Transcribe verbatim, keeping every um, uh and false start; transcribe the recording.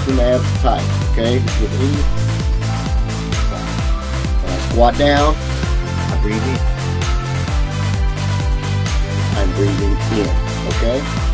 keeping the abs tight. Okay, with any. When I squat down, I breathe in. I'm breathing in. Okay.